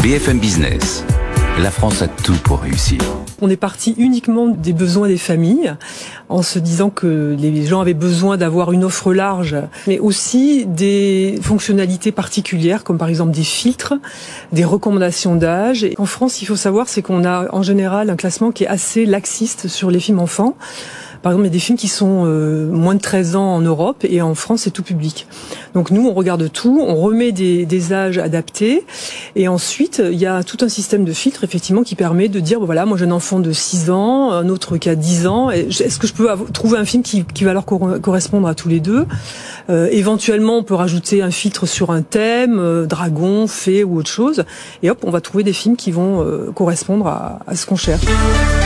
BFM Business, la France a tout pour réussir. On est parti uniquement des besoins des familles, en se disant que les gens avaient besoin d'avoir une offre large, mais aussi des fonctionnalités particulières, comme par exemple des filtres, des recommandations d'âge. En France, il faut savoir, c'est qu'on a en général un classement qui est assez laxiste sur les films enfants. Par exemple, il y a des films qui sont moins de 13 ans en Europe, et en France, c'est tout public. Donc nous, on regarde tout, on remet des âges adaptés, et ensuite, il y a tout un système de filtres, effectivement, qui permet de dire, bon, voilà, moi j'ai un enfant de 6 ans, un autre qui a 10 ans, est-ce que je peux trouver un film qui va leur correspondre à tous les deux? Éventuellement, on peut rajouter un filtre sur un thème, dragon, fée ou autre chose, et hop, on va trouver des films qui vont correspondre à ce qu'on cherche.